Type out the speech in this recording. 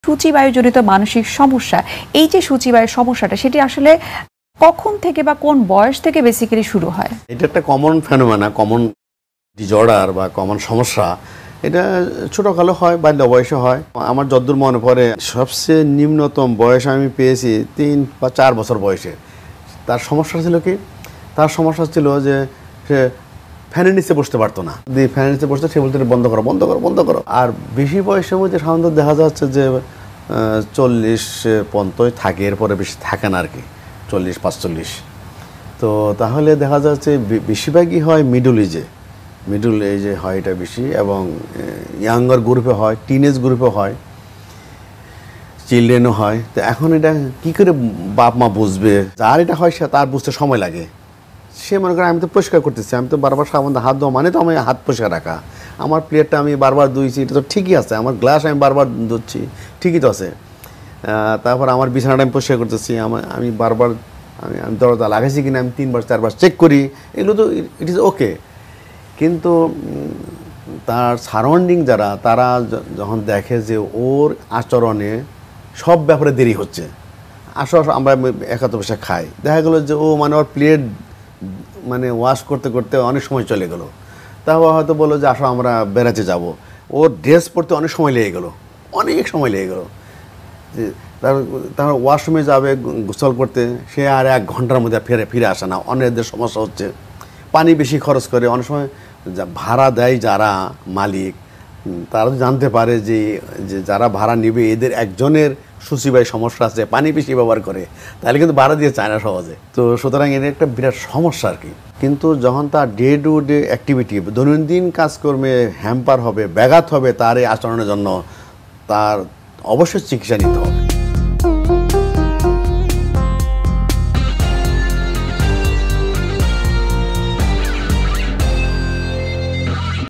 সূচিবায়ুজনিত মানসিক সমস্যা, এই যে সূচিবায়ুর সমস্যাটা সেটি আসলে কখন থেকে বা কোন বয়স থেকে বেসিক্যালি শুরু হয়? এটা একটা কমন ফেনোমেনা, কমন ডিজঅর্ডার বা কমন সমস্যা। এটা ছোটোকালে হয়, বাল্য বয়সে হয়। আমার যতদূর মনে পড়ে সবচেয়ে নিম্নতম বয়স আমি পেয়েছি 3 বা 4 বছর বয়সে। তার সমস্যা ছিল কি? তার সমস্যা ছিল যে সে ফ্যানের নিচে বসতে পারতো না। যদি ফ্যানের নিচে বসতে, সে বলতে বন্ধ করো বন্ধ করো বন্ধ করো। আর বেশি বয়সের মধ্যে সাধারণত দেখা যাচ্ছে যে 40 পর্যন্তই থাকে, এরপরে বেশি থাকে না আর কি, 40-45। তো তাহলে দেখা যাচ্ছে বেশিরভাগই হয় মিডল এজে হয় এটা বেশি, এবং ইয়াঙ্গার গ্রুপে হয়, টিনেজ গ্রুপে হয়, চিলড্রেনও হয়। তো এখন এটা কী করে বাপ মা বুঝবে? যার এটা হয় সে তার বুঝতে সময় লাগে। সে মনে করে আমি তো পরিষ্কার করতেছি, আমি তো বারবার সাবান হাত ধোয়া মানে তো আমি হাত পরিষ্কার রাখা, আমার প্লেটটা আমি বারবার ধুইছি, এটা তো ঠিকই আছে, আমার গ্লাস আমি বারবার ধুচ্ছি, ঠিকই তো আছে। তারপর আমার বিছানাটা আমি পরিষ্কার করতেছি, আমি বারবার আমি দরজা লাগাইছি কিনা আমি 3-4 বার চেক করি, এগুলো তো ইট ইজ ওকে। কিন্তু তার সারাউন্ডিং যারা, তারা যখন দেখে যে ওর আচরণে সব ব্যাপারে দেরি হচ্ছে, আমরা 71 পয়সা খাই, দেখা গেলো যে ও মানে ওর প্লেট মানে ওয়াশ করতে করতে অনেক সময় চলে গেলো। তারপর হয়তো বললো যে আসো আমরা বেড়াতে যাব, ওর ড্রেস পরতে অনেক সময় লেগে গেলো, অনেক সময় লেগে গেলো। যে তার ওয়াশরুমে যাবে গোসল করতে, সে আর 1 ঘন্টার মধ্যে ফিরে আসে না। অনেকদের সমস্যা হচ্ছে, পানি বেশি খরচ করে। অনেক সময় ভাড়া দেয় যারা মালিক, তারা জানতে পারে যে যারা ভাড়া নেবে এদের একজনের সূচিবায়ু সমস্যা আছে, পানি বেশি ব্যবহার করে, তাহলে কিন্তু ভাড়া দিয়ে চায় না সহজে। তো সুতরাং এটা একটা বিরাট সমস্যা আর কি। কিন্তু যখন তার ডে টু ডে অ্যাক্টিভিটি, দৈনন্দিন কাজকর্মে হ্যাম্পার হবে, ব্যাঘাত হবে তার এই আচরণের জন্য, তার অবশ্যই চিকিৎসা নিতে হবে।